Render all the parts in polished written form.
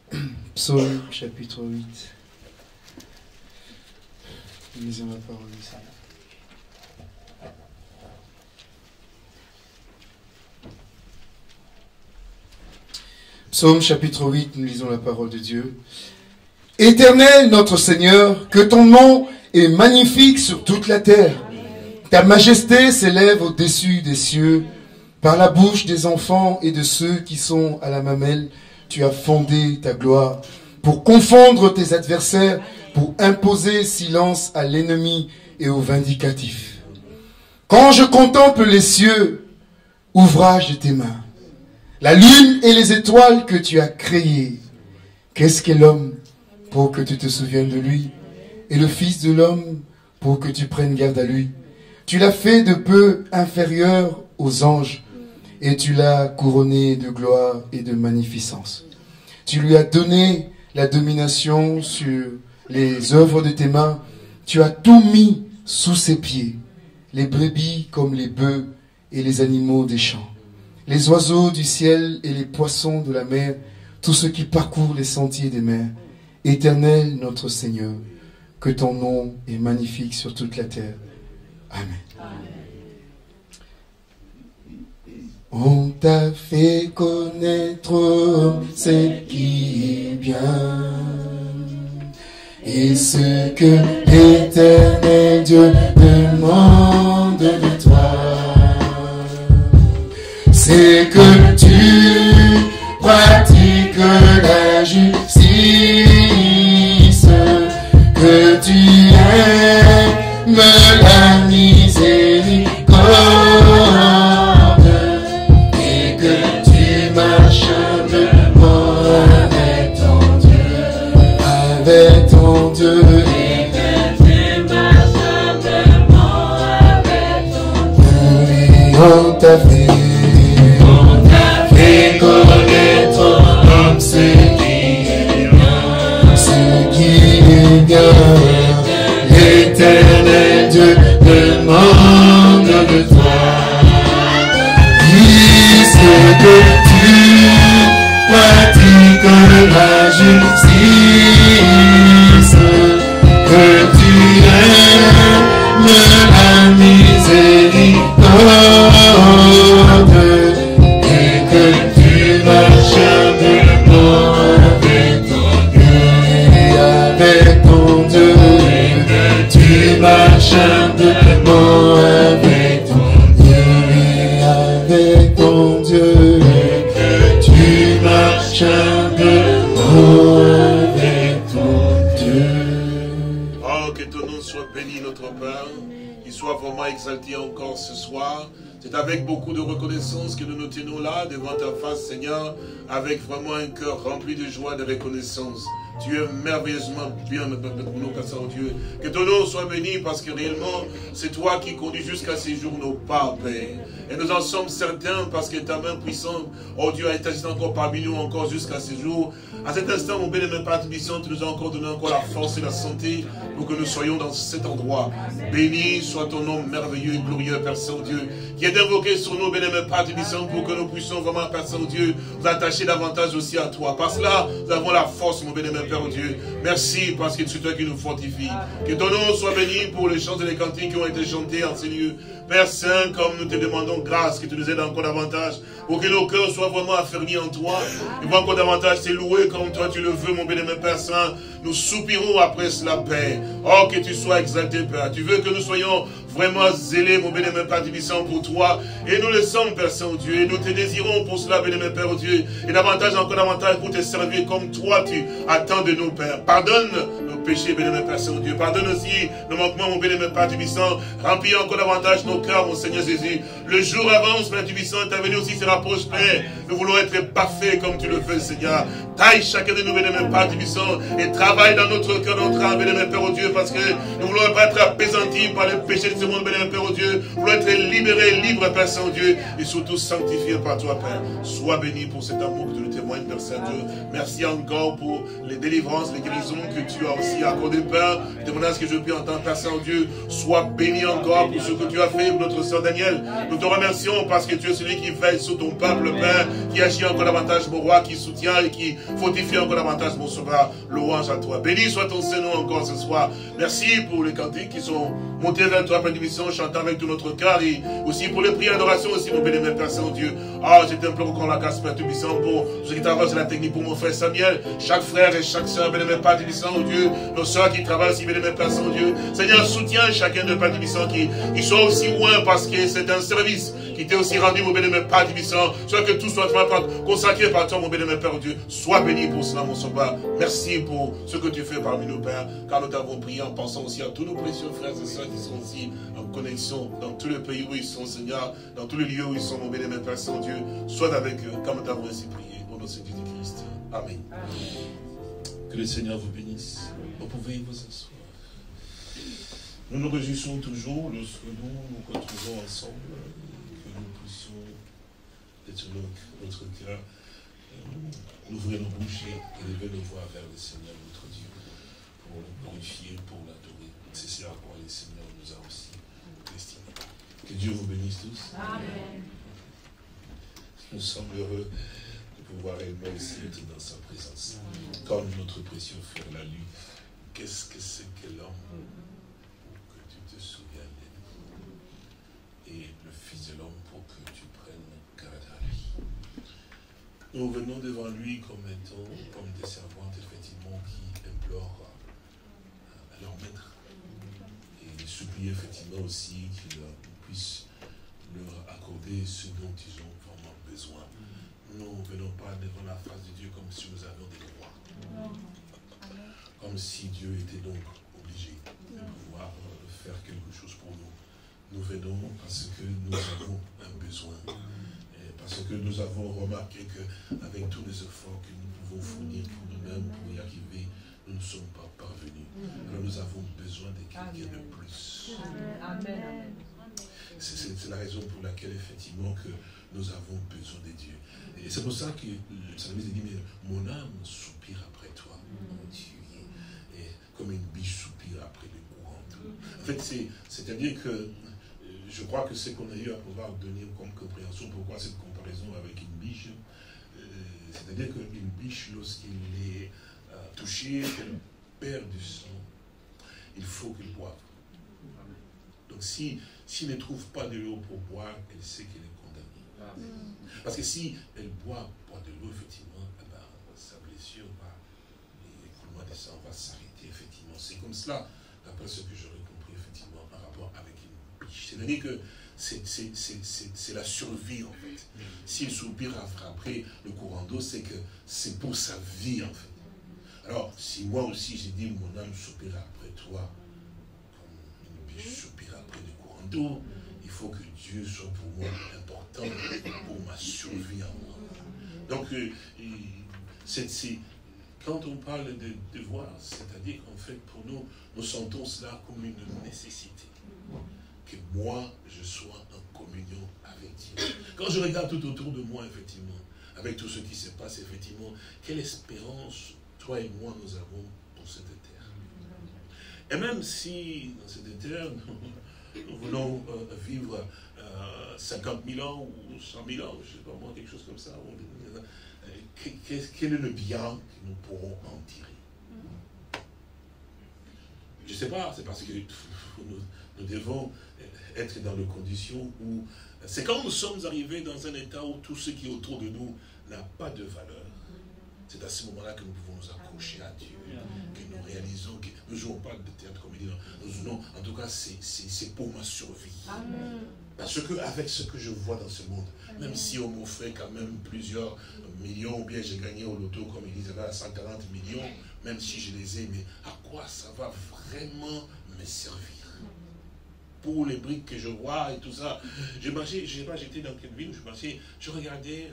Psaume chapitre 8. Lisons la parole du Seigneur. Psaume chapitre 8, nous lisons la parole de Dieu. Éternel notre Seigneur, que ton nom est magnifique sur toute la terre. Ta majesté s'élève au-dessus des cieux. Par la bouche des enfants et de ceux qui sont à la mamelle, tu as fondé ta gloire pour confondre tes adversaires, pour imposer silence à l'ennemi et au vindicatif. Quand je contemple les cieux, ouvrage de tes mains, la lune et les étoiles que tu as créées, qu'est-ce qu'est l'homme pour que tu te souviennes de lui, et le Fils de l'homme pour que tu prennes garde à lui? Tu l'as fait de peu inférieur aux anges, et tu l'as couronné de gloire et de magnificence. Tu lui as donné la domination sur les œuvres de tes mains. Tu as tout mis sous ses pieds, les brebis comme les bœufs et les animaux des champs, les oiseaux du ciel et les poissons de la mer, tous ceux qui parcourent les sentiers des mers. Éternel notre Seigneur, que ton nom est magnifique sur toute la terre. Amen. On t'a fait connaître ce qui est bien et ce que l'Éternel Dieu demande de toi. C'est que tu pratiques la justice, que tu aimes la miséricorde, et que tu marches humblement avec ton Dieu, avec ton Dieu. Et que tu marches humblement avec ton Dieu. Oui, on t'a fait connaître comme ce qui est bien, ce qui est bien. L'Éternel Dieu demande de toi, puisque tu pratiques la justice, que tu aimes la miséricorde, et que tu marches humblement avec ton Dieu, et avec ton Dieu. Tu marches humblement avec ton Dieu, et avec ton Dieu, que tu marches humblement avec ton Dieu. Oh, que ton nom soit béni, notre Père, qu'il soit vraiment exalté encore ce soir. C'est avec beaucoup de reconnaissance que nous nous tenons là, devant ta face, Seigneur, avec vraiment un cœur rempli de joie et de reconnaissance. Tu es merveilleusement bien, notre Dieu. Que ton nom soit béni parce que réellement, c'est toi qui conduis jusqu'à ces jours nos pas, Père. Et nous en sommes certains parce que ta main puissante, oh Dieu, a été encore parmi nous encore jusqu'à ces jours. À cet instant, mon bénémoine Père Tibissant, tu nous as encore donné encore la force et la santé pour que nous soyons dans cet endroit. Béni soit ton nom merveilleux et glorieux, Père Saint-Dieu, qui est invoqué sur nous, bénémoine Père Tibissant, pour que nous puissions vraiment, Père Saint-Dieu, nous attacher davantage aussi à toi. Par cela, nous avons la force, mon bénémoine Père Dieu. Merci parce que c'est toi qui nous fortifie. Que ton nom soit béni pour les chants et les cantiques qui ont été chantés en ces lieux. Père Saint, comme nous te demandons grâce, que tu nous aides encore davantage, pour que nos cœurs soient vraiment affermis en toi, et pour encore davantage t'élouer comme toi tu le veux, mon bénémoine Père Saint. Nous soupirons après cela, Père. Oh, que tu sois exalté, Père. Tu veux que nous soyons vraiment zélés, mon bénémoine Père Tibissant, pour toi. Et nous le sommes, Père Saint-Dieu. Et nous te désirons pour cela, bénémoine Père Dieu. Et davantage, encore davantage, pour te servir comme toi, tu attends de nous, Père. Pardonne nos péchés, bénémoine Père Saint-Dieu. Pardonne aussi nos manquements, mon bénémoine Père Tibissant. Remplis encore davantage nos cœurs, mon Seigneur Jésus. Le jour avance, Père Tibissant, ta venue aussi se rapproche, Père. Nous voulons être parfaits comme tu le fais, Seigneur. Taille chacun de nous, bénémoine Père Tibissant, et travaille dans notre cœur, notre âme, bénémoine Père Dieu, parce que nous voulons pas être apaisantis par les péchés de ce monde, bénémoine Père Dieu. Nous voulons être libérés, libres, Père Saint-Dieu, et surtout sanctifiés par toi, Père. Sois béni pour cet amour que tu nous témoignes, Père Saint-Dieu. Merci encore pour les délivrances, les guérisons que tu as aussi aussi accordé, Père. Je demande à ce que je puisse entendre, Père Saint-Dieu, sois béni encore pour ce que tu as fait pour notre sœur Daniel. Nous te remercions parce que tu es celui qui veille sur ton peuple, Père, qui agit encore davantage, mon roi, qui soutient et qui fortifie encore davantage, mon sauveur. Louange à toi. Béni soit ton Seigneur encore ce soir. Merci pour les cantiques qui sont montés vers toi après l'émission, chantant avec tout notre cœur, et aussi pour les prières d'adoration aussi, mon béni, Père Saint-Dieu. Ah, je t'implore encore la grâce, Père Tout-Puissant, pour ceux qui travaillent sur la technique, pour mon frère Samuel, chaque frère et chaque sœur, béni, Père Tout-Puissant, oh Dieu, nos sœurs qui travaillent aussi, béni, Père Saint-Dieu. Seigneur, soutiens chacun de Père Tout-Puissant qui soit aussi loin parce que c'est un service qui t'est aussi rendu, mon béni, Père Tout-Puissant, soit que tout soit consacré par toi, mon béni, Père Dieu. Sois béni pour cela, mon sauveur. Merci pour ce que tu fais parmi nous, Père, car nous t'avons prié en pensant aussi à tous nos précieux frères et sœurs qui sont aussi en connexion dans tous les pays où ils sont, Seigneur, dans tous les lieux où ils sont, mon béni, Père Saint-Dieu. Sois avec eux, comme nous t'avons ainsi prié, au nom de Jésus-Christ. Amen. Que le Seigneur vous bénisse. Vous pouvez vous asseoir. Nous nous réjouissons toujours lorsque nous retrouvons ensemble, que nous puissions être notre cœur, ouvrir nos bouches et élever nos voix vers le Seigneur, notre Dieu, pour le glorifier, pour l'adorer. C'est ce à quoi le Seigneur nous a aussi destinés. Que Dieu vous bénisse tous. Amen. Nous sommes heureux de pouvoir réellement aussi être dans sa présence. Comme notre précieux frère l'a lu, qu'est-ce que c'est que l'homme pour que tu te souviennes de lui, et le Fils de l'homme pour que tu prennes garde à lui. Nous venons devant lui comme des servantes, effectivement, qui implorent à leur maître. Et supplier, effectivement, aussi qu'il puisse leur accorder ce dont ils ont vraiment besoin. Nous ne venons pas devant la face de Dieu comme si nous avions des droits. Comme si Dieu était donc obligé de pouvoir faire quelque chose pour nous. Nous venons parce que nous avons un besoin. Parce que nous avons remarqué qu'avec tous les efforts que nous pouvons fournir pour nous-mêmes, pour y arriver, nous ne sommes pas parvenus. Alors nous avons besoin de quelqu'un de plus. Amen. C'est la raison pour laquelle, effectivement, que nous avons besoin de Dieu. Et c'est pour ça que le psalmiste dit, mais mon âme soupire après toi, mon Dieu. Et comme une biche soupire après le courant d'eau. En fait, c'est-à-dire que je crois que c'est qu'on a eu à pouvoir donner comme compréhension pourquoi cette comparaison avec une biche. C'est-à-dire qu'une biche, lorsqu'il est touché, qu'elle perd du sang, il faut qu'elle boive. Donc s'il ne trouve pas de l'eau pour boire, elle sait qu'elle est condamnée. Parce que si elle boit de l'eau, effectivement, sa blessure l'écoulement des sangs va s'arrêter, effectivement. C'est comme cela, d'après ce que j'aurais compris, effectivement, en rapport avec une biche. C'est-à-dire que c'est la survie, en fait. S'il soupire après le courant d'eau, c'est que c'est pour sa vie, en fait. Alors, si moi aussi j'ai dit, mon âme soupire après toi, comme une biche soupire après le courant d'eau, il faut que Dieu soit pour moi important pour ma survie à moi. Donc, quand on parle de devoir, c'est-à-dire qu'en fait, pour nous, nous sentons cela comme une nécessité. Que moi, je sois en communion avec Dieu. Quand je regarde tout autour de moi, effectivement, avec tout ce qui se passe, effectivement, quelle espérance, toi et moi, nous avons pour cette terre. Et même si, dans cette terre, nous voulons vivre 50 000 ans ou 100 000 ans, je ne sais pas moi, quelque chose comme ça, quel est le bien que nous pourrons en tirer? Je ne sais pas, c'est parce que nous devons être dans les conditions où... C'est quand nous sommes arrivés dans un état où tout ce qui est autour de nous n'a pas de valeur. C'est à ce moment-là que nous pouvons nous accrocher à Dieu, que nous réalisons que nous ne jouons pas de théâtre comédie. Non, en tout cas, c'est pour ma survie. Parce qu'avec ce que je vois dans ce monde, même si on m'offrait quand même plusieurs millions, ou bien j'ai gagné au loto, comme ils disent là, 140 millions, même si je les ai, mais à quoi ça va vraiment me servir? Pour les briques que je vois et tout ça. Je marchais, je ne sais pas, j'étais dans quelle ville, je regardais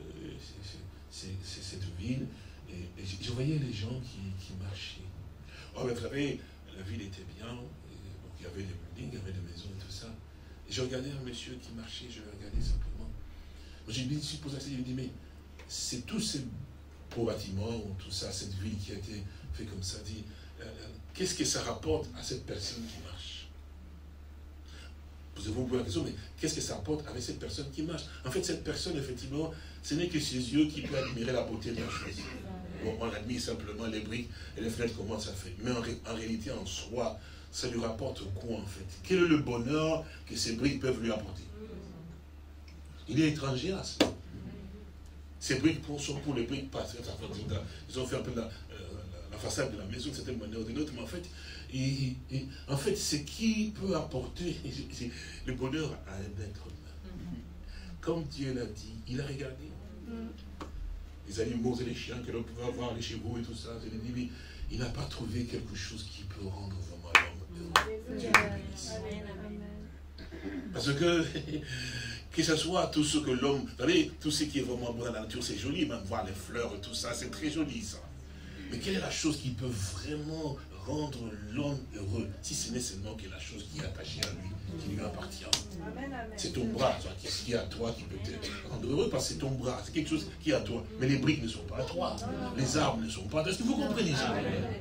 cette ville et je voyais les gens qui marchaient. Oh, mais vous savez, la ville était bien, donc il y avait des buildings, il y avait des maisons et tout ça. Et je regardais un monsieur qui marchait, je le regardais simplement. Je me suis posé la question, je me dis, mais c'est tous ces beaux bâtiments, tout ça, cette ville qui a été faite comme ça, dit, qu'est-ce que ça rapporte à cette personne qui marche? Posez-vous la question, mais qu'est-ce que ça apporte avec cette personne qui marche? En fait, cette personne, effectivement, ce n'est que ses yeux qui peuvent admirer la beauté de la chose. Bon, on admire simplement les briques et les fenêtres, comment ça fait. Mais en réalité, en soi, ça lui rapporte quoi, en fait? Quel est le bonheur que ces briques peuvent lui apporter? Il est étranger à ça. Ces briques sont pour les briques, pas. Ils ont fait un peu la façade de la maison de certaine manière ou d'une autre, mais en fait, ce qui peut apporter le bonheur à un être humain. Comme Dieu l'a dit, il a regardé les animaux et les chiens que l'on pouvait avoir, les chevaux et tout ça. Il n'a pas trouvé quelque chose qui peut rendre vraiment l'homme heureux. Dieu le bénisse. Parce que ce soit tout ce que l'homme, vous savez, tout ce qui est vraiment bon dans la nature, c'est joli, même voir les fleurs et tout ça, c'est très joli ça. Mais quelle est la chose qui peut vraiment rendre l'homme heureux, si ce n'est seulement que la chose qui est attachée à lui, qui lui appartient? C'est ton bras, ce qui est à toi qui peut te rendre heureux, parce que c'est ton bras, c'est quelque chose qui est à toi. Mais les briques ne sont pas à toi, les arbres ne sont pas à toi. Est-ce que vous comprenez ça?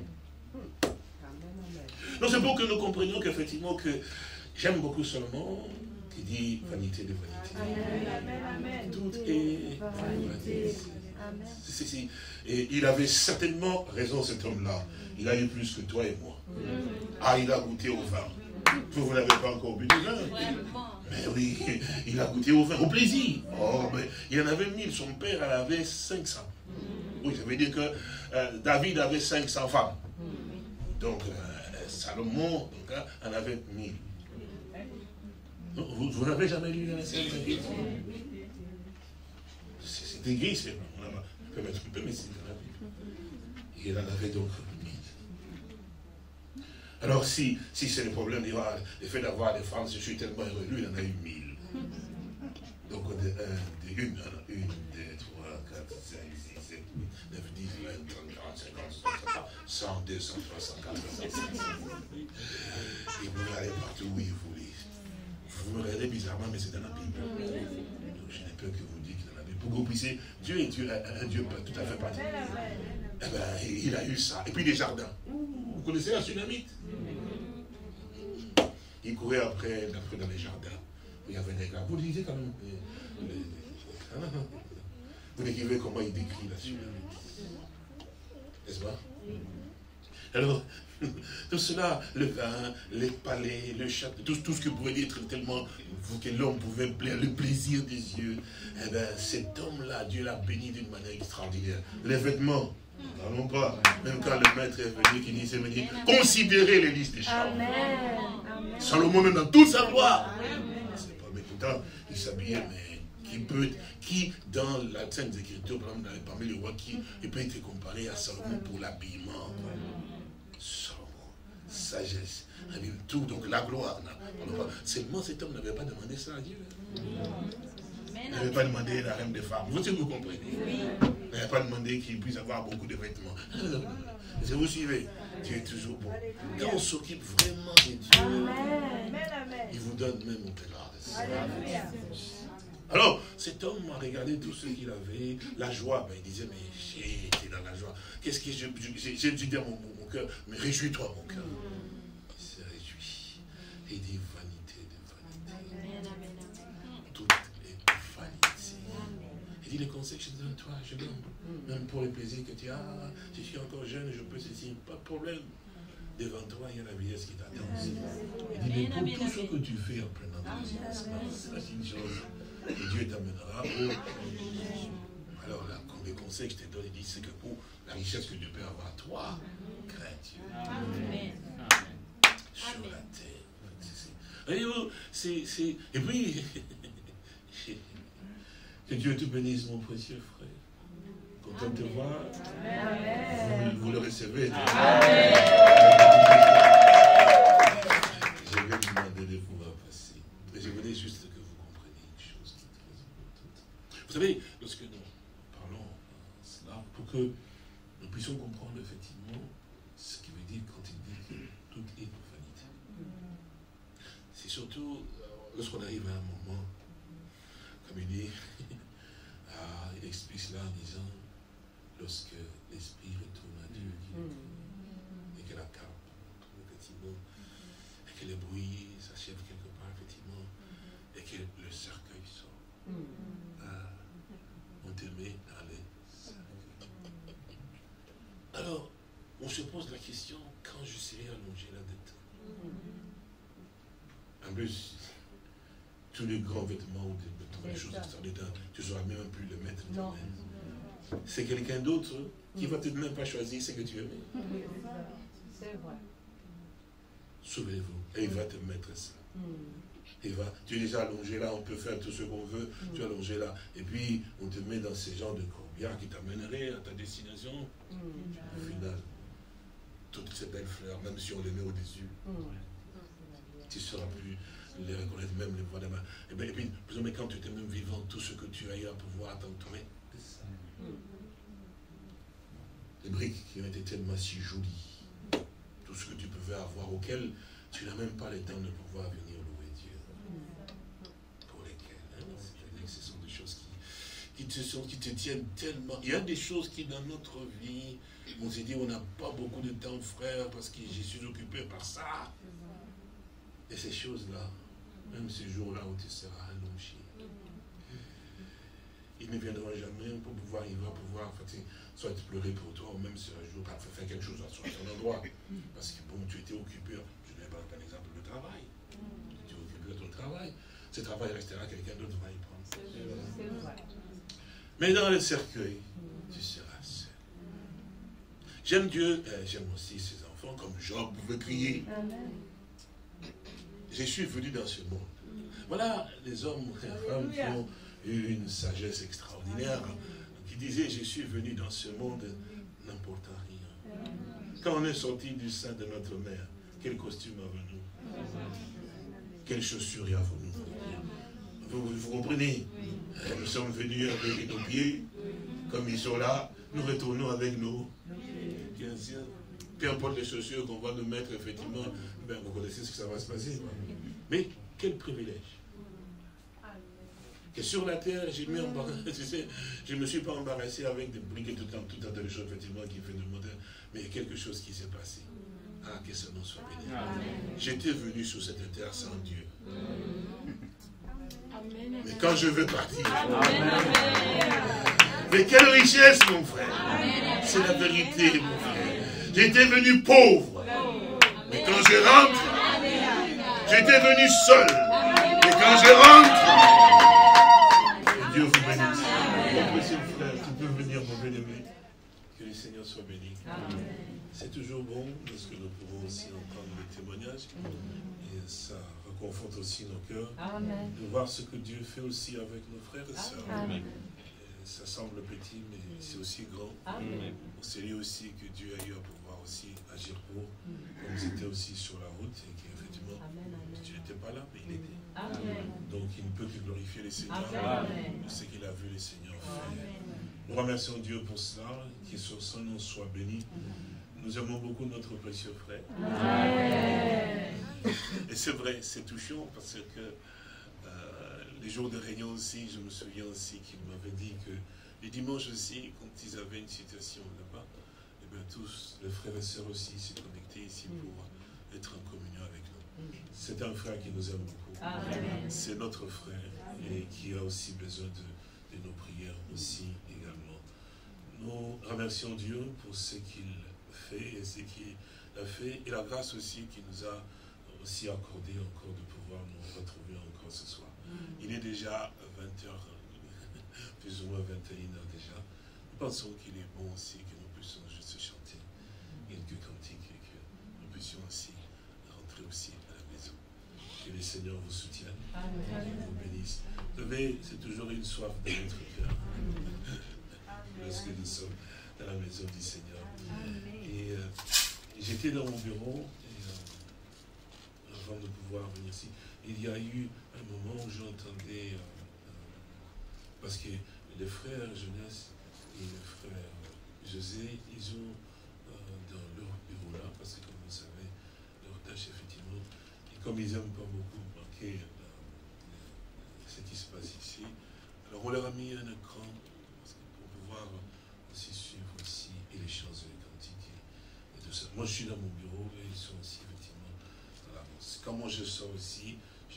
Non, c'est pour que nous comprenions qu'effectivement, que j'aime beaucoup seulement qui dit vanité de vanité. Tout est vanité. Et il avait certainement raison, cet homme-là. Il a eu plus que toi et moi. Ah, il a goûté au vin. Vous n'avez pas encore bu du vin. Mais oui, il a goûté au vin, au plaisir. Oh, mais il en avait 1000, son père en avait 500. Oui, ça veut dire que David avait 500 femmes. Donc, Salomon en avait 1000. Vous n'avez jamais lu la scène? C'est écrit, c'est bon. Je peux mettre un peu, mais c'est dans la Bible. Il en avait donc 1000. Alors, si c'est le problème, le fait d'avoir des femmes, je suis tellement heureux, lui, il en a eu 1000. Donc, 1, 2, 3, 4, 5, 6, 7, 8, 9, 10, 20, 30, 40, 50, 100, 200, 300, 400, 500. Et vous regardez partout où il voulait. Vous me regardez bizarrement, mais c'est dans la Bible. Donc, je n'ai peur que vous dites que dans la Bible. Pour que vous puissiez, Dieu est un Dieu tout à fait particulier. Eh bien, il a eu ça. Et puis les jardins. Vous connaissez la Sunamite? Il courait après dans les jardins. Il y avait des gars. Vous lisez quand même. Vous décrivez comment il décrit la Sunamite. N'est-ce pas? Alors, tout cela, le vin, les palais, le château, tout ce que pouvait être tellement que l'homme pouvait plaire, le plaisir des yeux, eh bien, cet homme-là, Dieu l'a béni d'une manière extraordinaire. Les vêtements, n'allons pas, même quand le maître est venu, qui disait, considérez les listes des chars. Salomon, même dans toute sa gloire. C'est pas mécontent, il s'habillait, mais qui dans la Sainte Écriture, par exemple, parmi les rois, qui peut être comparé à Salomon pour l'habillement. Salomon, sagesse, tout, donc la gloire. Seulement cet homme n'avait pas demandé ça à Dieu. Il n'avait pas demandé la reine des femmes. Vous comprenez? Il n'avait pas demandé qu'il puisse avoir beaucoup de vêtements. Est-ce que vous suivez? Dieu est toujours bon. Quand on s'occupe vraiment de Dieu, il vous donne même au grade. Alors, cet homme a regardé tout ce qu'il avait, la joie, ben, il disait, mais j'étais dans la joie. Qu'est-ce que j'ai dit à mon cœur? Mais réjouis-toi, mon cœur. Il se réjouit. Et il dit, vanité de vanité. Tout est vanité. Il dit, les conseils que je te donne, toi, je donne. Même pour les plaisirs que tu as, si je suis encore jeune, je peux ceci, pas de problème. Devant toi, il y a la vieillesse qui t'attend aussi. Il dit, mais pour tout ce que tu fais en prenant conscience, c'est une chose. Et Dieu t'amènera au... Alors là, comme les conseils que je te donne, il dit, c'est que pour la richesse que Dieu peut avoir, toi, crains Dieu. Amen. Sur la terre. Et puis, que Dieu te bénisse, mon précieux frère. Content de te voir. Vous le recevez. Amen. Je vais vous demander de pouvoir passer. Mais je voulais juste que vous compreniez une chose qui est très importante. Vous savez, lorsque nous parlons cela, pour que nous puissions comprendre effectivement ce qu'il veut dire quand il dit que tout est vanité. C'est surtout lorsqu'on arrive à un moment, comme il dit, il explique cela en disant, lorsque l'esprit retourne à Dieu, et que la cape, effectivement, et que les bruits s'achèvent quelque part, effectivement, et que le cercueil sort. Ah, on te met dans les cercueils. Alors, on se pose la question, quand je serai allongé là-dedans? En plus, tous les grands vêtements ou les choses extraordinaires, tu ne sauras même plus les mettre dans toi-même. C'est quelqu'un d'autre qui ne va peut-être même pas choisir ce que tu aimais. C'est vrai. Souvenez-vous, et il va te mettre ça. Tu es déjà allongé là, on peut faire tout ce qu'on veut, tu es allongé là, et puis on te met dans ces genres de courbières qui t'amèneraient à ta destination. Au final, toutes ces belles fleurs, même si on les met au-dessus, tu ne sauras plus les reconnaître, même les voir des mains. Et puis, mais quand tu étais même vivant, tout ce que tu as eu à pouvoir t'entourer, les briques qui ont été tellement si jolies, tout ce que tu pouvais avoir, auquel tu n'as même pas le temps de pouvoir venir louer Dieu. Pour lesquelles, c'est-à-dire que ce sont des choses qui te tiennent tellement. Il y a des choses qui, dans notre vie, on s'est dit, on n'a pas beaucoup de temps, frère, parce que je suis occupé par ça. Et ces choses-là, même ces jours-là où tu seras allongé, ils ne viendront jamais pour pouvoir, il va pouvoir, soit pleurer pour toi, ou même si un jour, faire quelque chose à son endroit. Parce que bon, tu étais occupé, je ne vais pas prendre l'exemple de travail. Tu es occupé de ton travail. Ce travail restera, quelqu'un d'autre va y prendre. Mais dans le cercueil, tu seras seul. J'aime Dieu, j'aime aussi ses enfants, comme Job pouvait crier. Je suis venu dans ce monde. Voilà les hommes et les femmes qui ont eu une sagesse extraordinaire, qui disaient, je suis venu dans ce monde n'importe rien. Quand on est sorti du sein de notre mère, quel costume avons-nous? Quelles chaussures avons-nous? Vous comprenez? Nous sommes venus avec nos pieds, comme ils sont là, nous retournons avec nos bien sûr. Peu importe les chaussures qu'on va nous mettre, effectivement, ben, vous connaissez ce que ça va se passer. Mais quel privilège. Que sur la terre, je ne me suis pas embarrassé avec des briques et tout un tas de choses, effectivement, qui fait de monter. Mais il y a quelque chose qui s'est passé. Ah, que son nom soit béni. J'étais venu sur cette terre sans Dieu. Mais quand je veux partir, mais quelle richesse, mon frère. C'est la vérité, mon frère. J'étais venu pauvre. Mais quand je rentre, j'étais venu seul. Mais quand je rentre, Dieu vous bénisse. Mon précieux frère, tu peux venir, mon bien-aimé. Que le Seigneur soit béni. C'est toujours bon lorsque nous pouvons aussi entendre les témoignages. Et ça reconforte aussi nos cœurs. De voir ce que Dieu fait aussi avec nos frères et sœurs. Ça semble petit, mais c'est aussi grand. On sait lui aussi que Dieu a eu à pouvoir aussi agir pour, comme c'était aussi sur la route, et qu'effectivement, tu n'étais pas là, mais il était. Donc il ne peut que glorifier le Seigneur de ce qu'il a vu le Seigneur faire. Nous remercions Dieu pour cela, que son nom soit béni. Nous aimons beaucoup notre précieux frère. Et c'est vrai, c'est touchant parce que les jours de réunion aussi, je me souviens aussi qu'il m'avait dit que les dimanches aussi, quand ils avaient une situation là-bas, et bien tous les frères et sœurs aussi s'est connectés ici pour être en communion avec nous. C'est un frère qui nous aime beaucoup. C'est notre frère et qui a aussi besoin de nos prières aussi également. Nous remercions Dieu pour ce qu'il fait et ce qu'il a fait et la grâce aussi qu'il nous a aussi accordé encore de pouvoir nous retrouver encore ce soir. Il est déjà 20h, plus ou moins 21h déjà. Nous pensons qu'il est bon aussi que nous puissions juste chanter quelques cantiques et que nous puissions aussi rentrer aussi à la maison. Que le Seigneur vous soutienne, qu'il vous bénisse. Vous savez, c'est toujours une soif dans notre cœur lorsque nous sommes dans la maison du Seigneur. Et j'étais dans mon bureau et, avant de pouvoir venir ici. Il y a eu un moment où j'entendais, parce que les frères Jeunesse et les frères José, ils ont dans leur bureau là, parce que comme vous savez, leur tâche effectivement, et comme ils n'aiment pas beaucoup manquer ce qui se passe ici, alors on leur a mis un écran pour pouvoir aussi suivre aussi et les chants et les cantiques et tout ça. Moi je suis dans mon bureau.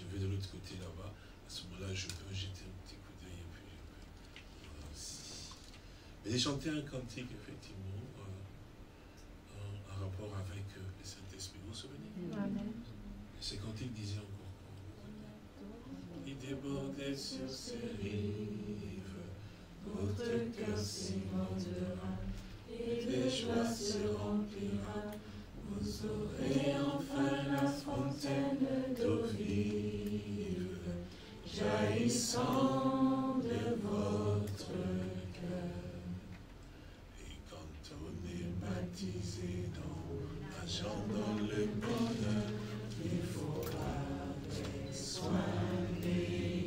je vais de l'autre côté là-bas. À ce moment-là, je peux jeter un petit coup d'œil et puis je peux voir aussi. Mais j'ai chanté un cantique, effectivement, en rapport avec le Saint-Esprit. Vous vous souvenez? Amen. Et ce cantique disait encore quoi? Il débordait sur ses rives, votre cœur s'inondera, et de joie se remplira. Vous aurez enfin la fontaine d'eau vive, jaillissant de votre cœur. Et quand on est baptisé dans la jambe, dans le bonheur, il faut avec soin veiller.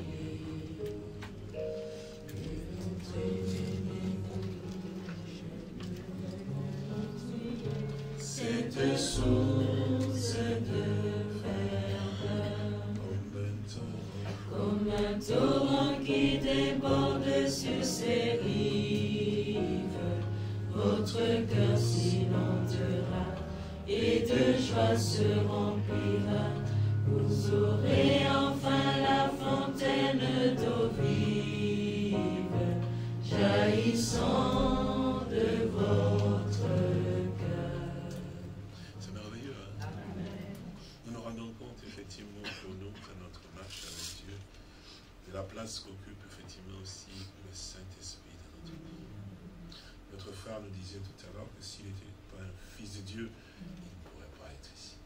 Cette source de verre, comme un torrent qui déborde sur ses rives, votre cœur s'inondera et de joie se remplira. Vous aurez enfin la fontaine d'eau vive, jaillissant de votre cœur. C'est merveilleux, hein? Nous nous rendons compte, effectivement, pour nous, dans notre marche avec Dieu, de la place qu'occupe, effectivement, aussi le Saint-Esprit dans notre vie. Notre frère nous disait tout à l'heure que s'il n'était pas un fils de Dieu, il ne pourrait pas être ici.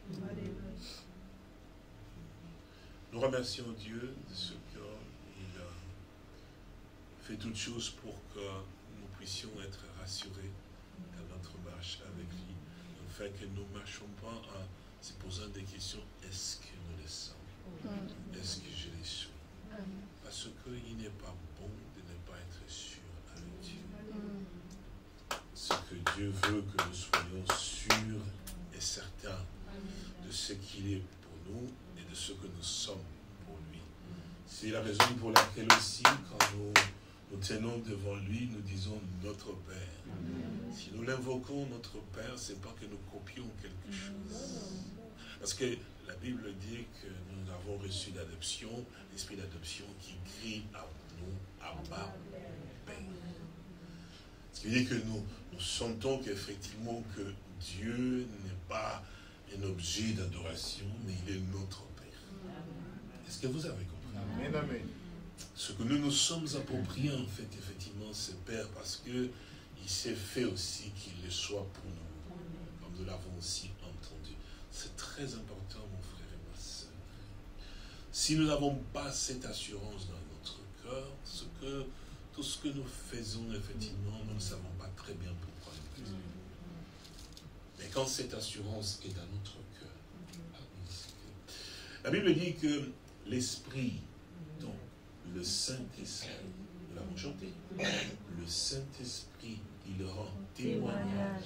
Nous remercions Dieu de ce qu'il a fait toutes choses pour que nous puissions être rassurés dans notre marche avec lui, afin que nous ne marchions pas en se posant des questions. Est-ce que nous le sommes? Est-ce que je le suis? Parce qu'il n'est pas bon de ne pas être sûr avec Dieu. Ce que Dieu veut que nous soyons sûrs et certains de ce qu'il est pour nous et de ce que nous sommes pour lui. C'est la raison pour laquelle aussi, quand nous tenons devant lui, nous disons notre Père. Si nous l'invoquons notre Père, c'est pas que nous copions quelque chose. Parce que la Bible dit que nous avons reçu l'adoption, l'esprit d'adoption qui crie à nous, Abba, Père. Ce qui veut dire que nous sentons qu'effectivement que Dieu n'est pas un objet d'adoration, mais il est notre Père. Est-ce que vous avez compris? Amen, amen. Ce que nous nous sommes appropriés, en fait, effectivement, c'est Père, parce qu'il s'est fait aussi qu'il le soit pour nous, comme nous l'avons aussi entendu. C'est très important, mon frère et ma soeur. Si nous n'avons pas cette assurance dans notre cœur, tout ce que nous faisons, effectivement, nous ne savons pas très bien pourquoi nous faisons. Mais quand cette assurance est dans notre cœur, la Bible dit que l'Esprit, donc le Saint-Esprit, nous l'avons chanté, le Saint-Esprit, il rend témoignage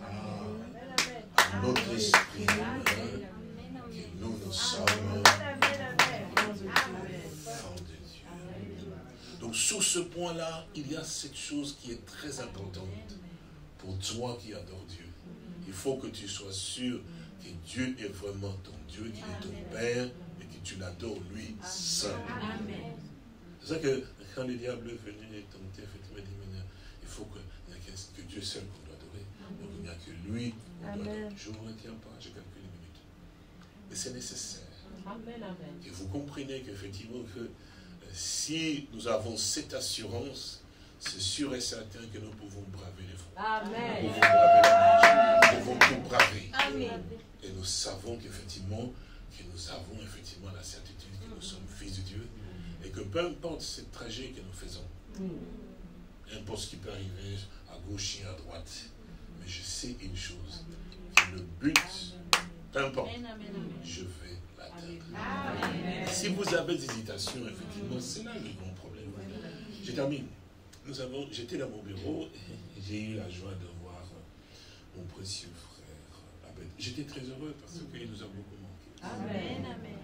à notre esprit que nous sommes enfants de Dieu. Donc sur ce point-là, il y a cette chose qui est très importante pour toi qui adores Dieu. Il faut que tu sois sûr que Dieu est vraiment ton Dieu, qu'il est ton Père et que tu l'adores lui seul. C'est ça que quand le diable est venu et tenté, effectivement, il dit, mais il faut que Dieu seul qu'on doit adorer. Donc il n'y a que lui qu'on doit adorer. Je ne vous retiens pas, je calcule les minutes. Mais c'est nécessaire que vous compreniez qu'effectivement, que si nous avons cette assurance, c'est sûr et certain que nous pouvons braver les fronts. Amen. Nous pouvons braver la neige. Nous pouvons tout braver. Amen. Et nous savons qu'effectivement, que nous avons effectivement la certitude que nous sommes fils de Dieu. Et que peu importe ce trajet que nous faisons, n'importe ce qui peut arriver à gauche et à droite, mais je sais une chose, que le but, peu importe, je vais l'atteindre. Si vous avez des hésitations, effectivement, c'est là le grand problème. Je termine. J'étais dans mon bureau et j'ai eu la joie de voir mon précieux frère Abed. J'étais très heureux parce qu'il nous a beaucoup manqué. Amen, amen.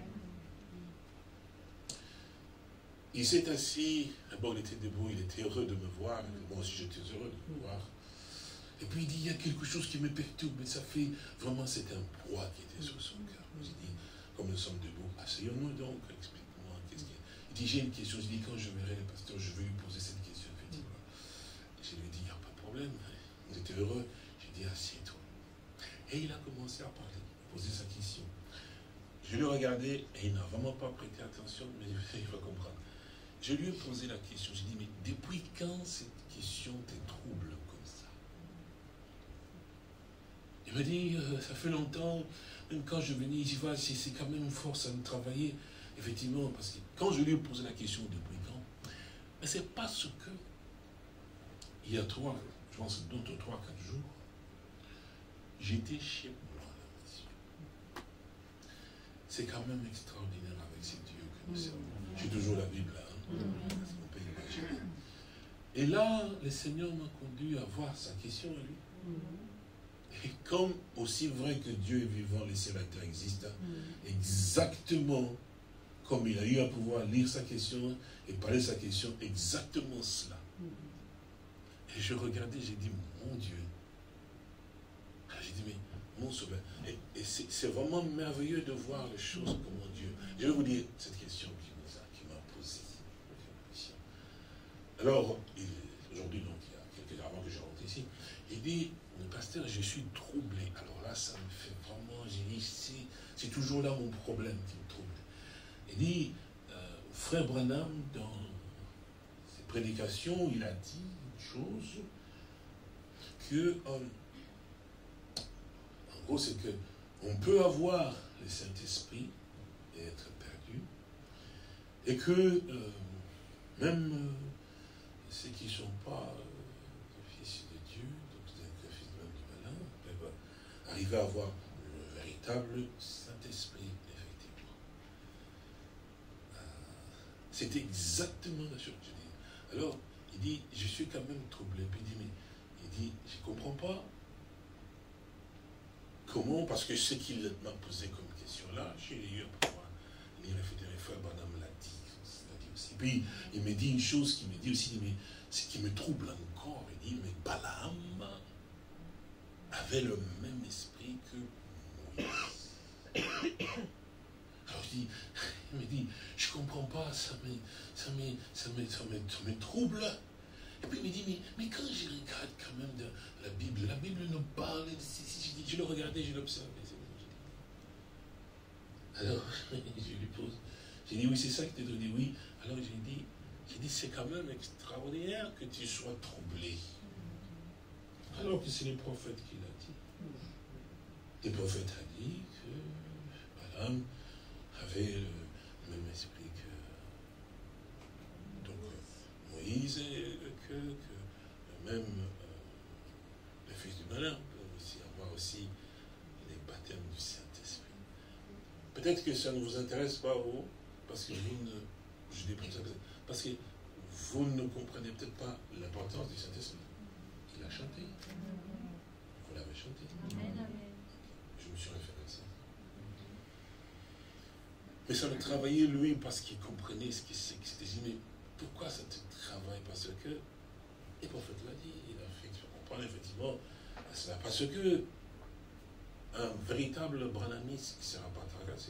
Il s'est assis, d'abord il était debout, il était heureux de me voir, moi aussi j'étais heureux de me voir. Et puis il dit, il y a quelque chose qui me perturbe, mais ça fait vraiment, c'est un poids qui était sur son cœur. J'ai dit, comme nous sommes debout, asseyons-nous donc, explique-moi, qu'est-ce qu'il y a. Il dit, j'ai une question, je dis, quand je verrai le pasteur, je vais lui poser cette question, effectivement. Je lui ai dit, il n'y a pas de problème, vous êtes heureux. J'ai dit, assieds-toi. Et il a commencé à parler, à poser sa question. Je l'ai regardé et il n'a vraiment pas prêté attention, mais il va comprendre. Je lui ai posé la question, j'ai dit, mais depuis quand cette question te trouble comme ça? Il m'a dit, ça fait longtemps, même quand je venais ici, c'est quand même une force à me travailler, effectivement, parce que quand je lui ai posé la question depuis quand, mais c'est parce que, il y a je pense d'autres 3-4 jours, j'étais chez moi à la maison. C'est quand même extraordinaire avec ces dieux que nous servons. J'ai toujours la Bible là, hein? On peut imaginer. Et là, le Seigneur m'a conduit à voir sa question à lui. Et comme aussi vrai que Dieu est vivant, les cieux et la terre existent, exactement comme il a eu à pouvoir lire sa question et parler de sa question, exactement cela. Et je regardais, j'ai dit, mon Dieu. J'ai dit, mais mon sauveur. Et c'est vraiment merveilleux de voir les choses comme mon Dieu. Je vais vous dire cette question qui m'a posée. Alors, aujourd'hui, donc, il y a quelques heures avant que je rentre ici, il dit, pasteur, je suis troublé. Alors là, ça me fait vraiment, j'ai dit, c'est toujours là mon problème qui me trouble. Il dit, frère Branham, dans ses prédications, il a dit une chose que, en gros, c'est que on peut avoir le Saint-Esprit et être perdu, et que même ceux qui ne sont pas fils de Dieu, donc des fils même du malin, peuvent arriver à avoir le véritable Saint-Esprit, effectivement. C'est exactement la chose que je dis. Alors, il dit, je suis quand même troublé. Puis il dit, je ne comprends pas comment, parce que ce qu'il m'a posé comme question là, j'ai eu à pouvoir lire le frère Branham l'a dit aussi. Puis il me dit une chose qui me dit aussi, mais ce qui me trouble encore, il dit, mais Balaam avait le même esprit que Moïse. Alors il me dit, je ne comprends pas, ça me trouble. Et puis il me dit, mais quand je regarde quand même de la Bible nous parle, je le regardais, je l'observais. Alors, je lui pose, j'ai dit, oui, c'est ça que tu as dit, oui. Alors j'ai dit, c'est quand même extraordinaire que tu sois troublé. Alors que c'est le prophète qui l'a dit. Le prophète a dit que Balaam avait le même esprit que Moïse et que même le fils du malin peut aussi avoir aussi les baptêmes du Saint-Esprit. Peut-être que ça ne vous intéresse pas, vous, parce que vous ne, je dis comme ça, parce que vous ne comprenez peut-être pas l'importance du Saint-Esprit. Il a chanté. Vous l'avez chanté. Je me suis référé à ça. Mais ça le travaillait lui parce qu'il comprenait ce que c'est. Qu'il s'était dit, mais pourquoi ça te travaille? Parce que le prophète l'a dit, il a fait comprendre effectivement cela. Parce que un véritable branhamiste ne sera pas tracassé.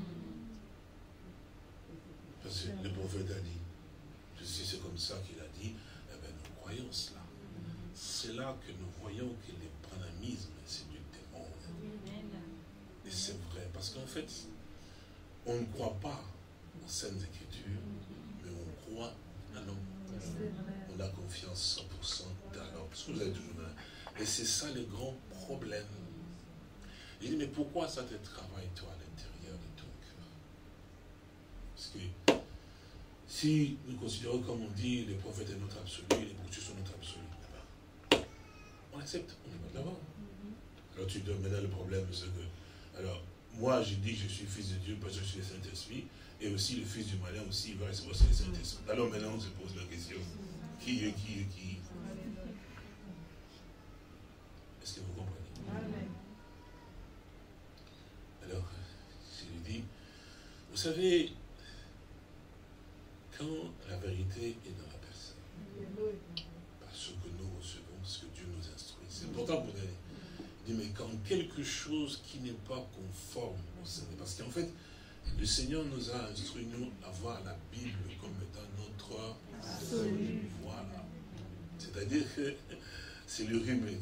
Parce que le prophète a dit, si c'est comme ça qu'il a dit, eh bien nous croyons cela. C'est là que nous voyons que le branhamisme, c'est du démon. Et c'est vrai, parce qu'en fait, on ne croit pas aux Saintes Écritures, mais on croit à l'homme. On a confiance 100% dans l'homme. Parce que vous avez toujours là. Et c'est ça le grand problème. Il dit, mais pourquoi ça te travaille, toi, à l'intérieur de ton cœur? Parce que si nous considérons, comme on dit, les prophètes est notre absolu, les boucliers sont notre absolu, on accepte, on est pas d'abord. Alors tu dois maintenant le problème, c'est que, alors, moi je dis que je suis fils de Dieu parce que je suis le Saint-Esprit, et aussi le fils du malin aussi, il va recevoir le Saint-Esprit. Alors maintenant on se pose la question, qui est qui? Est-ce que vous comprenez? Alors, je lui dis, vous savez, quand la vérité est dans la personne, parce que nous recevons ce que Dieu nous instruit, c'est important pour nous. Il dit, mais quand quelque chose qui n'est pas conforme au Seigneur, parce qu'en fait, Le Seigneur nous a instruit, nous, à voir la Bible comme étant notre absolu. Voilà. C'est-à-dire que c'est le remède.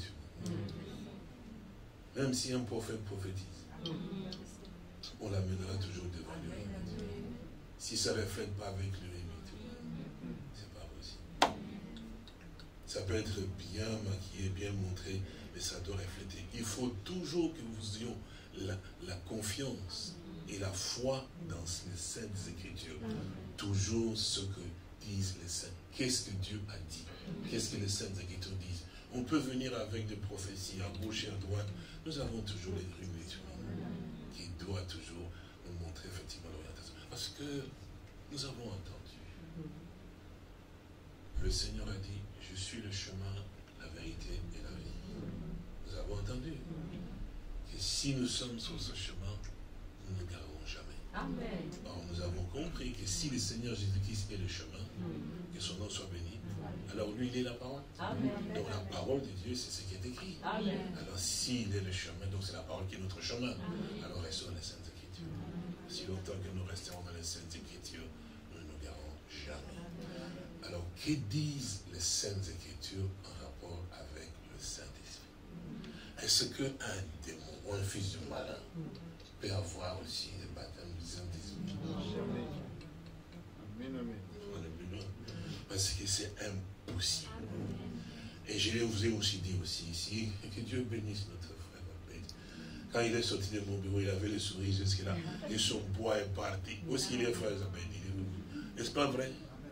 Même si un prophète prophétise, on l'amènera toujours devant le remède. Si ça ne reflète pas avec le remède, c'est pas possible. Ça peut être bien maquillé, bien montré, mais ça doit refléter. Il faut toujours que nous ayons la confiance et la foi dans les Saintes Écritures. Toujours ce que disent les Saints. Qu'est-ce que Dieu a dit? Qu'est-ce que les Saintes Écritures disent? On peut venir avec des prophéties à gauche et à droite. Nous avons toujours les rumeurs qui doivent toujours nous montrer effectivement l'orientation. Parce que nous avons entendu. Le Seigneur a dit, je suis le chemin, la vérité et la vie. Nous avons entendu que si nous sommes sur ce chemin, nous ne garderons jamais. Amen. Or, nous avons compris que si le Seigneur Jésus-Christ est le chemin, que son nom soit béni, alors lui, il est la parole. Amen. Donc la parole de Dieu, c'est ce qui est écrit. Amen. Alors s'il est le chemin, donc c'est la parole qui est notre chemin. Alors restons dans les Saintes Écritures. Si longtemps que nous resterons dans les Saintes Écritures, nous ne nous garderons jamais. Alors, que disent les Saintes Écritures en rapport avec le Saint-Esprit? Est-ce qu'un démon ou un fils du malin peut avoir aussi le baptême du Saint-Esprit? Amen, amen. Parce que c'est impossible. Et je vous ai aussi dit aussi ici, que Dieu bénisse notre frère. Quand il est sorti de mon bureau, il avait le sourire jusque-là, et son bois est parti. Où est-ce qu'il est, frère Zabed? N'est-ce pas vrai?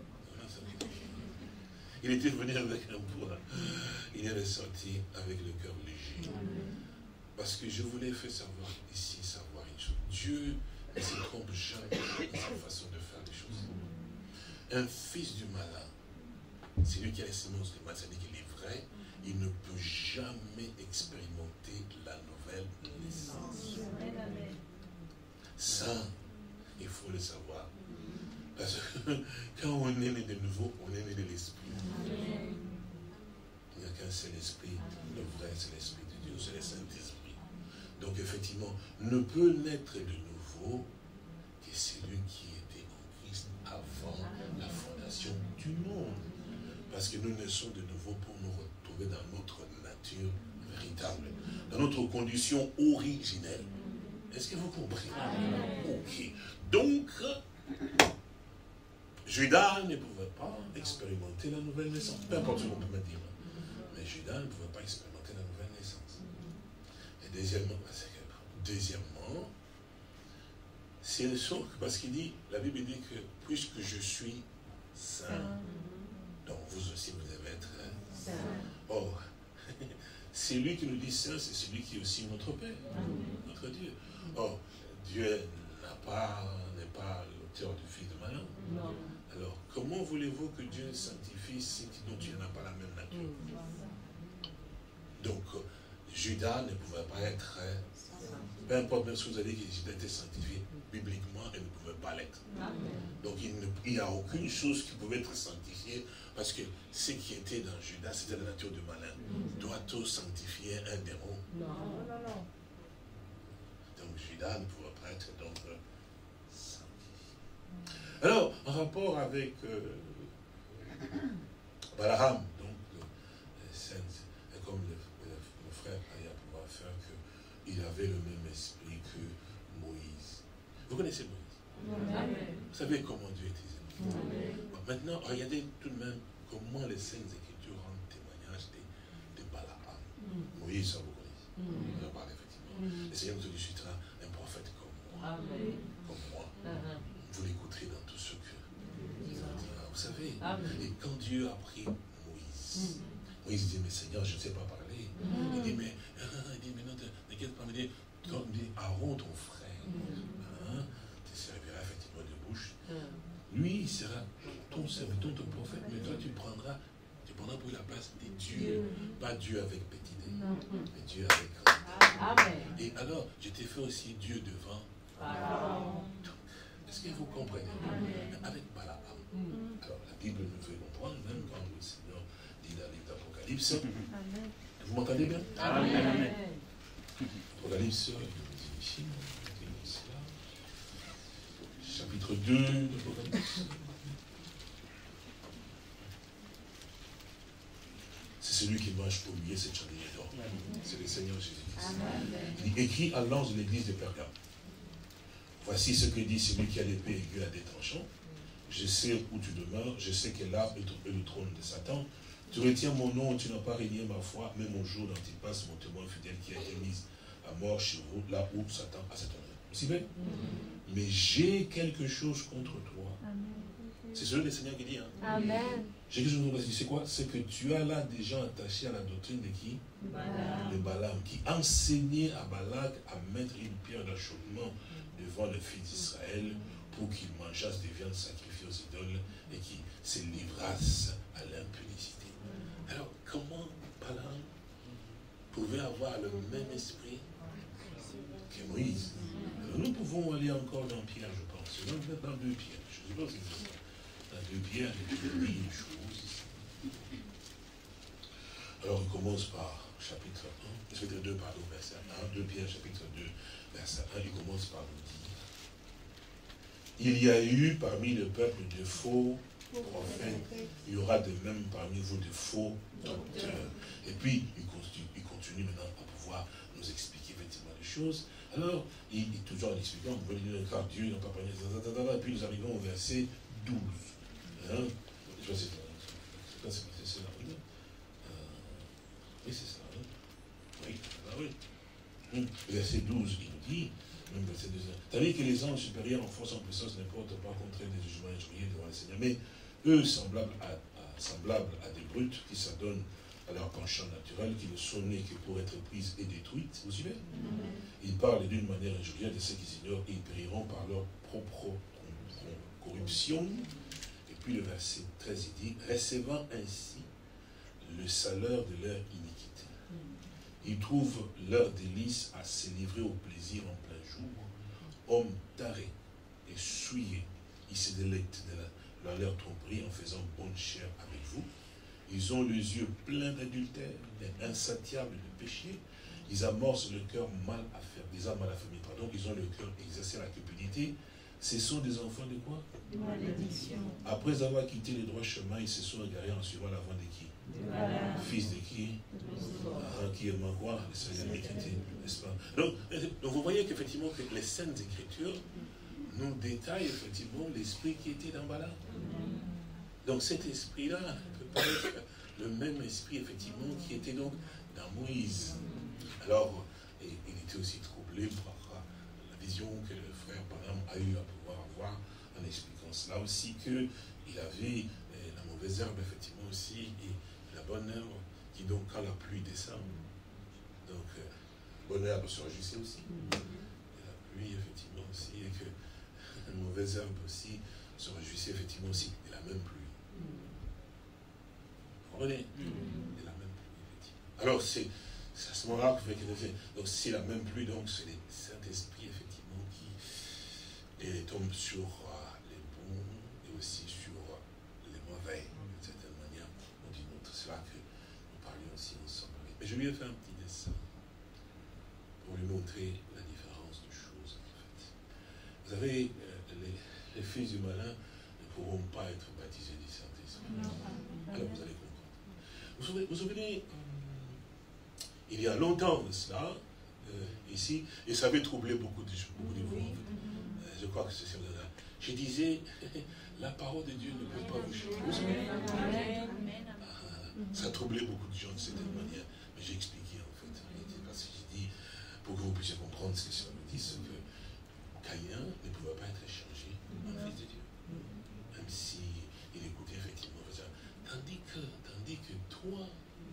Il était venu avec un bois. Il est ressorti avec le cœur léger. Parce que je voulais faire savoir ici, savoir une chose. Dieu ne se trompe jamais dans sa façon de faire les choses. Un fils du malin, c'est lui qui a les semences du mal, c'est-à-dire qu'il est vrai, il ne peut jamais expérimenter la nouvelle naissance. Ça, il faut le savoir. Parce que quand on est né de nouveau, on est né de l'esprit. Il n'y a qu'un seul esprit, le vrai c'est l'esprit de Dieu, c'est le Saint-Esprit. Donc effectivement, ne peut naître de nouveau que celui qui était en Christ avant la fondation du monde. Parce que nous naissons de nouveau pour nous retrouver dans notre nature véritable, dans notre condition originelle. Est-ce que vous comprenez? Ok. Donc, Judas ne pouvait pas expérimenter la nouvelle naissance. Peu importe ce qu'on peut me dire. Mais Judas ne pouvait pas expérimenter la nouvelle naissance. Et deuxièmement, c'est le saut, parce qu'il dit, la Bible dit que puisque je suis saint, donc vous aussi vous devez être saint. Or, c'est lui qui nous dit saint, c'est celui qui est aussi notre Père, notre Dieu. Or, Dieu n'est pas l'auteur du fils de malin. Non. Alors, comment voulez-vous que Dieu sanctifie ce dont tu n'as pas la même nature? Donc, Judas ne pouvait pas être, peu importe même si vous allez dire que Judas était sanctifié, bibliquement, il ne pouvait pas l'être. Donc, il n'y a aucune chose qui pouvait être sanctifiée, parce que ce qui était dans Judas, c'était la nature du malin. Doit-on sanctifier un démon? Non, non, non. Donc, Judas ne pouvait pas être donc sanctifié. Alors, en rapport avec Balaam, donc, comme le frère allait pouvoir faire, qu'il avait le même esprit que Moïse. Vous connaissez Moïse? Amen. Vous savez comment Dieu utilisait Moïse? Bon, maintenant, regardez tout de même comment les Saintes Écritures rendent témoignage de Balaam. Moïse, ça vous connaissez. On en parle effectivement. Le Seigneur nous dit, je suis un prophète comme moi. Amen. Comme moi. Vous l'écouterez dans tout ce que il va dire. Vous savez, et quand Dieu a pris Moïse, Moïse dit, mais Seigneur, je ne sais pas parler. Il dit, mais non, t'inquiète pas, il dit, Aaron, ton frère, te servira effectivement de bouche. Lui, il sera ton serviteur, ton prophète, mais toi, tu prendras pour la place de Dieu. Pas Dieu avec petit d, mais Dieu avec grand D. Et alors, je t'ai fait aussi Dieu devant. Est-ce que vous comprenez? Avec Balaam. Alors, la Bible nous fait comprendre, même quand le Seigneur dit dans le livre d'Apocalypse. Vous m'entendez bien? Amen. Apocalypse, chapitre 2 d'Apocalypse. C'est celui qui mange pour oublier cette chandelier d'or. C'est le Seigneur Jésus-Christ. Il écrit à l'ange de l'église de Pergame. Voici ce que dit celui qui a l'épée aiguë à des tranchants. Je sais où tu demeures, je sais que là est le trône de Satan. Tu retiens mon nom, tu n'as pas régné ma foi, même au jour d'Antipas, mon témoin fidèle qui a été mis à mort chez vous, là où Satan a cet honneur. Vous suivez? Mais j'ai quelque chose contre toi. C'est celui du Seigneur qui dit. Hein? Amen. J'ai quelque chose contre toi. C'est quoi? C'est que tu as là des gens attachés à la doctrine de qui? De Balaam, qui enseignait à Balak à mettre une pierre d'achoppement devant le fils d'Israël pour qu'ils mangeassent des viandes sacrifiées aux idoles et qu'ils se livrassent à l'impudicité. Alors, comment Balaam pouvait avoir le même esprit que Moïse? Alors, nous pouvons aller encore dans Pierre, je pense. Dans 2 Pierre. Je ne sais pas si c'est ça. Dans 2 Pierre, il y a une chose. Alors, on commence par chapitre 1, chapitre 2, pardon, verset 1. 2 Pierre, chapitre 2, verset 1, il commence par nous dire. Il y a eu parmi le peuple de faux prophètes, il y aura de même parmi vous de faux docteurs. Et puis, il continue maintenant à pouvoir nous expliquer effectivement les choses. Alors, il toujours en expliquant, vous pouvez dire, car Dieu n'a pas parlé, et puis nous arrivons au verset 12. Hein? Je sais pas si c'est ça. Oui, c'est ça. Hein? Oui, ah oui. Verset 12, il nous dit, même verset 12, tandis que les anges supérieurs en force en puissance ne portent pas contre eux des jugements injuriés devant le Seigneur, mais eux, semblables à des brutes qui s'adonnent à leur penchant naturel, qui ne sont nés que pour être prises et détruites. Vous suivez? Ils parlent d'une manière injurieuse de ceux qui s'ignorent et ils périront par leur propre corruption. Et puis le verset 13, il dit, recevant ainsi le salaire de leur iniquité. Ils trouvent leur délice à se livrer au plaisir en plein jour. Hommes tarés et souillés, ils se délectent dans leur tromperie en faisant bonne chair avec vous. Ils ont les yeux pleins d'adultère et insatiables de péché. Ils amorcent le cœur mal affermi. Pardon, ils ont le cœur exercé à la cupidité. Ce sont des enfants de quoi? De malédiction. Après avoir quitté le droit chemin, ils se sont égarés en suivant la voie de qui? Fils de qui? Qui aime quoi? Le Seigneur de l'iniquité, n'est-ce pas? Donc, vous voyez qu'effectivement, que les Saintes Écritures nous détaillent effectivement l'esprit qui était dans Balaam. Donc cet esprit-là peut pas être le même esprit, effectivement, qui était donc dans Moïse. Alors, il était aussi troublé par la vision que le frère Balaam a eu à pouvoir avoir en expliquant cela aussi, qu'il avait la mauvaise herbe, effectivement, aussi, et la bonne herbe, qui donc, quand la pluie descend, donc, bonne herbe se réjouissait aussi. Et la pluie, effectivement, aussi, et que la mauvaise herbe aussi se réjouissait, effectivement, aussi, de la même pluie. Vous comprenez? De la même pluie, effectivement. Alors, c'est à ce moment-là que donc c'est la même pluie, donc c'est le Saint-Esprit, effectivement, qui tombe sur les bons et aussi sur les mauvais, d'une certaine manière. On dit notre, c'est là que nous parlions aussi ensemble. Mais je lui ai fait un petit dessin pour lui montrer la différence de choses, en fait. Vous savez, les fils du malin ne pourront pas être baptisés du Saint-Esprit. Alors vous allez comprendre. Vous souvenez, il y a longtemps de cela, ici, et ça avait troublé beaucoup de vous. Je crois que c'est ça. Je disais, la parole de Dieu ne peut pas vous changer. Ça a troublé beaucoup de gens de cette manière. Mais j'ai expliqué en fait. Parce que j'ai dit, pour que vous puissiez comprendre ce que ça me dit, c'est que Caïn ne pouvait pas être échangé en fils de Dieu. Même s'il écoutait effectivement. Tandis que toi,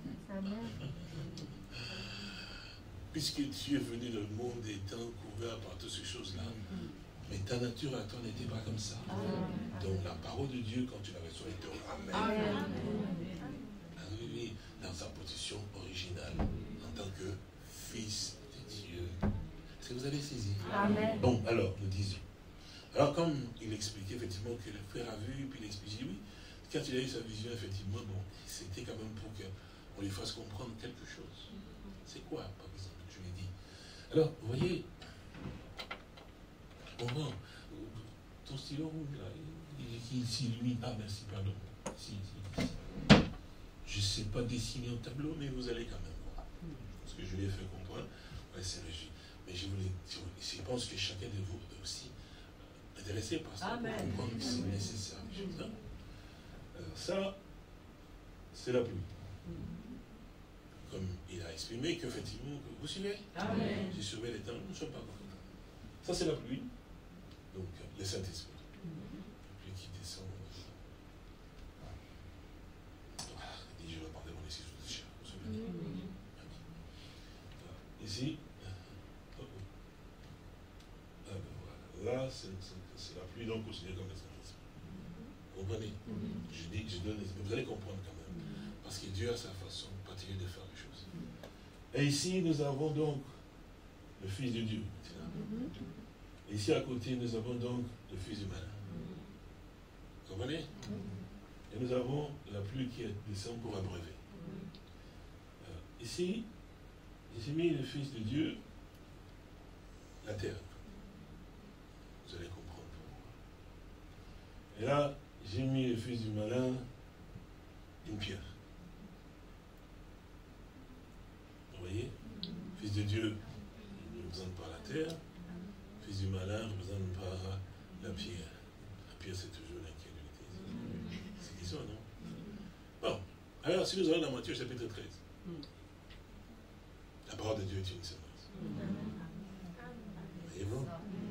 puisque tu es venu dans le monde étant couvert par toutes ces choses-là, mais ta nature à toi n'était pas comme ça. Donc la parole de Dieu, quand tu la reçois, elle te ramène. Oui, dans sa position originale, en tant que fils de Dieu. Est-ce que vous avez saisi? Amen. Bon, alors, nous disions. Alors, comme il expliquait effectivement que le frère a vu, puis il expliquait, oui, quand il a eu sa vision, effectivement, bon, c'était quand même pour qu'on lui fasse comprendre quelque chose. C'est quoi, par exemple, je lui ai dit. Alors, vous voyez, au moment, ton stylo rouge là, ici lui, ah merci, pardon. Ici. Je ne sais pas dessiner un tableau, mais vous allez quand même voir. Parce que je lui ai fait comprendre. Ouais, c'est régi. Mais je pense que chacun de vous est aussi intéressé par ça, pour comprendre que c'est nécessaire. Alors ça, c'est la pluie. Comme il a exprimé qu'effectivement, vous suivez? Je surveille les temps, nous ne sommes pas confortables. Ça, c'est la pluie. Donc, le Saint-Esprit. La pluie qui descend. Il dit, je vais parler mon esprit sous le chien. Vous vous souvenez? Ici. Là, c'est la pluie donc considérée comme le Saint-Esprit. Vous comprenez? Je donne les... Vous allez comprendre quand même. Parce que Dieu a sa façon particulière de faire les choses. Et ici, nous avons donc le Fils de Dieu. Et ici, à côté, nous avons donc le Fils du malin. Vous comprenez? Et nous avons la pluie qui descend pour abreuver. Ici, j'ai mis le Fils de Dieu, la terre. Vous allez comprendre pourquoi. Et là, j'ai mis le Fils du malin, une pierre. Vous voyez? Fils de Dieu ne représente pas la terre. Fils du malin ne représente pas la pierre. La pierre, c'est toujours l'incrédulité. C'est qui ça, non? Bon. Alors, si nous allons dans Matthieu chapitre 13, la parole de Dieu est une semence. Voyez-vous?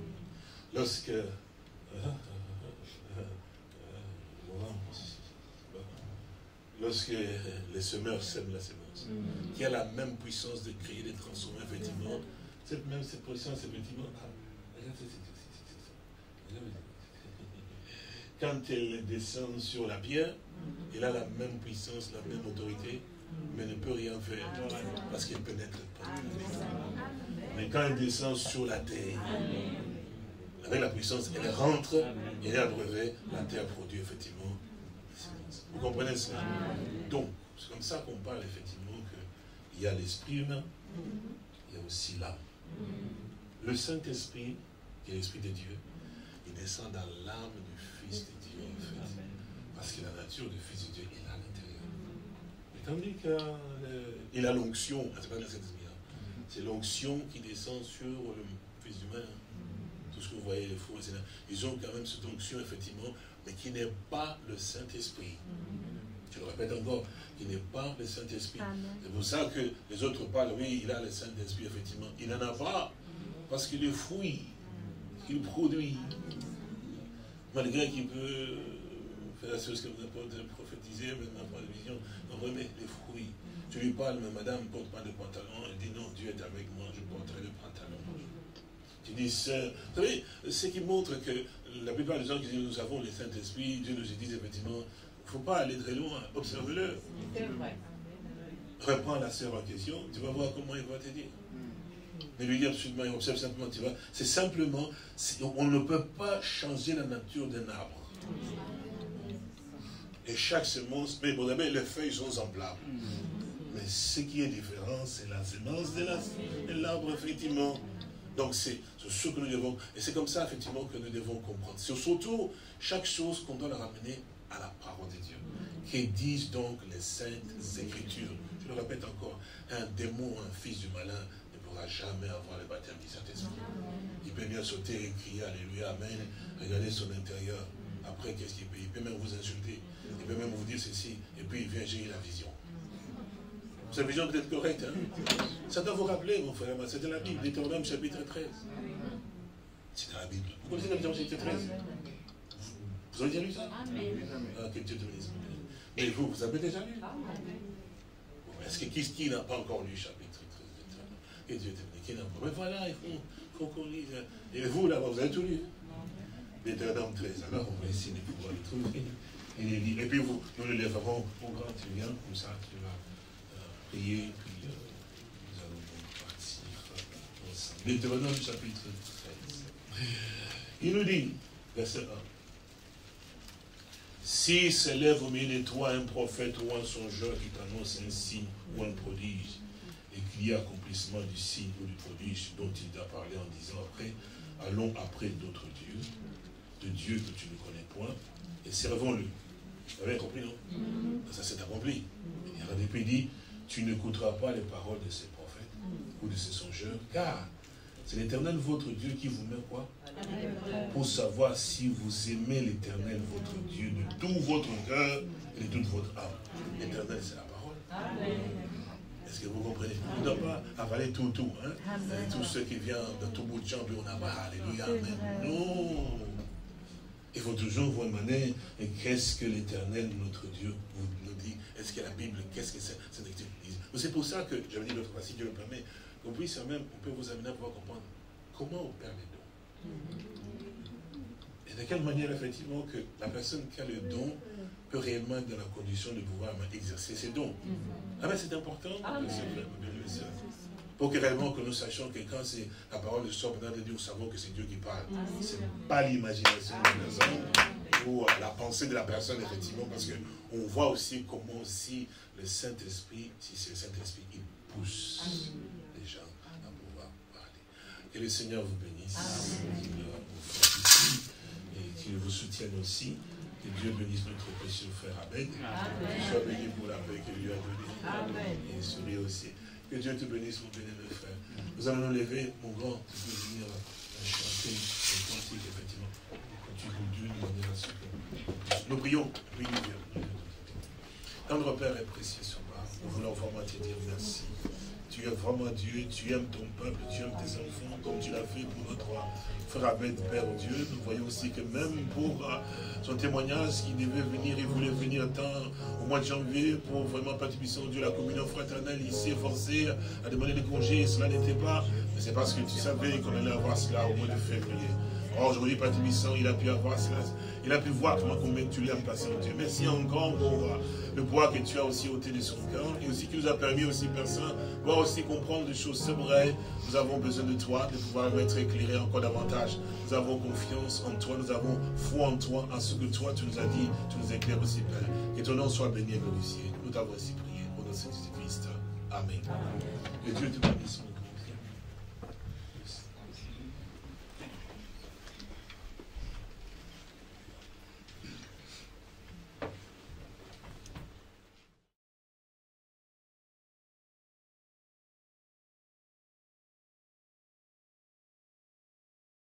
Lorsque les semeurs sèment la semence, qui a la même puissance de créer, de transformer, effectivement, cette puissance, effectivement, quand elle descend sur la pierre, elle a la même puissance, la même autorité, mais ne peut rien faire parce qu'elle pénètre pas. Mais quand elle descend sur la terre, avec la puissance, elle rentre, elle est abreuvée, la terre produit effectivement. Vous comprenez cela? Donc, c'est comme ça qu'on parle effectivement qu'il y a l'esprit humain, il y a aussi l'âme. Le Saint-Esprit, qui est l'Esprit de Dieu, il descend dans l'âme du Fils de Dieu, en fait. Parce que la nature du Fils de Dieu est à l'intérieur. Et tandis qu'il a l'onction, c'est l'onction qui descend sur le Fils humain. Tout ce que vous voyez, les fous, ils ont quand même cette onction, effectivement, mais qui n'est pas le Saint-Esprit. Je le répète encore, qui n'est pas le Saint-Esprit. C'est pour ça que les autres parlent, oui, il a le Saint-Esprit, effectivement. Il n'en a pas, parce que les fruits qu'il produit, malgré qu'il peut faire la chose que vous avez prophétisé, même n'a pas de vision, non, mais les fruits. Tu lui parles, mais madame ne porte pas de pantalon, elle dit non, Dieu est avec moi, je porterai le pantalon. Tu dis, vous savez, ce qui montre que la plupart des gens qui disent nous avons le Saint-Esprit, Dieu nous dit effectivement, il ne faut pas aller très loin, observe-le. C'est vrai. Reprends la sœur en question, tu vas voir comment il va te dire. Ne lui dis absolument, il observe simplement, tu vois. C'est simplement, on ne peut pas changer la nature d'un arbre. Et chaque semence, mais bon, d'abord, les feuilles sont semblables. Mais ce qui est différent, c'est la semence de l'arbre, effectivement. Donc c'est ce que nous devons, et c'est comme ça effectivement que nous devons comprendre. C'est surtout chaque chose qu'on doit la ramener à la parole de Dieu. Qui disent donc les saintes écritures. Je le répète encore, un démon, un fils du malin ne pourra jamais avoir le baptême du Saint-Esprit. Il peut bien sauter et crier Alléluia, Amen, regarder son intérieur. Après, qu'est-ce qu'il peut? Il peut même vous insulter, il peut même vous dire ceci, et puis il vient gérer la vision. Cette vision peut être correcte, hein? Ça doit vous rappeler, mon frère, c'est dans la Bible, Deutéronome chapitre 13. C'est dans la Bible. Vous connaissez la Deutéronome chapitre 13? Vous avez déjà lu ça? Ah, que Dieu te bénisse. Mais vous avez déjà lu? Est-ce que qui n'a pas encore lu chapitre 13? Que Dieu te bénisse. Qui n'a pas? Mais voilà, il faut qu'on lise. Et vous, là-bas, vous avez tout lu? Deutéronome 13. Alors, on va essayer de pouvoir le trouver. Et puis, nous le lèverons. Mon grand, tu viens, comme ça, tu vas prier, puis nous allons donc partir ensemble. Deutéronome chapitre 13. Il nous dit, verset 1. Si s'élève au milieu de toi un prophète ou un songeur qui t'annonce un signe ou un prodige, et qu'il y a accomplissement du signe ou du prodige dont il t'a parlé en disant après, allons après d'autres dieux, de Dieu que tu ne connais point, et servons-le. Vous avez compris, non? Ça s'est accompli. Et puis il dit, tu n'écouteras pas les paroles de ces prophètes ou de ces songeurs, car c'est l'Éternel votre Dieu qui vous met quoi? Pour savoir si vous aimez l'Éternel votre Dieu de tout votre cœur et de toute votre âme. L'Éternel, c'est la parole. Est-ce que vous comprenez? On ne doit pas avaler tout. Hein? Tout ce qui vient de tout bout de champ, on a marre, alléluia, amen. Non. Il faut toujours vous demander, qu'est-ce que l'Éternel, notre Dieu, nous dit? Est-ce que la Bible, qu'est-ce que cette lecture dit? C'est pour ça que, j'avais dit l'autre fois, si Dieu le permet, qu'on puisse même, on peut vous amener à pouvoir comprendre comment opère les dons. Et de quelle manière, effectivement, que la personne qui a le don peut réellement être dans la condition de pouvoir exercer ses dons. Ah ben c'est important, pour que réellement que nous sachions que quand c'est la parole de soi, de Dieu, nous savons que c'est Dieu qui parle. Ce n'est pas l'imagination de la personne ou la pensée de la personne, effectivement, parce qu'on voit aussi comment aussi le Saint-Esprit, si c'est le Saint-Esprit, il pousse les gens à pouvoir parler. Que le Seigneur vous bénisse, qu'il vous fortifie et qu'il vous soutienne aussi. Que Dieu bénisse notre précieux frère Abed. Qu'il soit béni pour la paix qu'il lui a donnée. Et souris aussi. Que Dieu te bénisse, mon bénévole frère. Nous allons nous lever, mon grand, tu peux venir chanter le cantique, effectivement. Quand tu veux Dieu, nous donner la seconde. Nous prions, oui, Dieu. Tendre Père et précieux Sauveur, nous voulons vraiment te dire merci. Tu es vraiment Dieu, tu aimes ton peuple, tu aimes tes enfants, comme tu l'as fait pour notre frère Abed, Père Dieu. Nous voyons aussi que même pour son témoignage, qui devait venir, il voulait venir au mois de janvier pour vraiment participer au Dieu, la communion fraternelle, il s'est forcé à demander des congés, et cela n'était pas, mais c'est parce que tu savais qu'on allait avoir cela au mois de février. Or, aujourd'hui, Père Tibissant, il a pu avoir cela. Il a pu voir combien tu l'aimes passer, mon Dieu. Merci encore pour le poids que tu as aussi ôté de son cœur. Et aussi qui nous a permis aussi, Père Saint, de pouvoir aussi comprendre des choses. C'est vrai, nous avons besoin de toi, de pouvoir être éclairés encore davantage. Nous avons confiance en toi, nous avons foi en toi, en ce que toi tu nous as dit, tu nous éclaires aussi, Père. Que ton nom soit béni et glorifié. Nous t'avons aussi prié au nom de Jésus-Christ. Amen. Que Dieu te bénisse, mon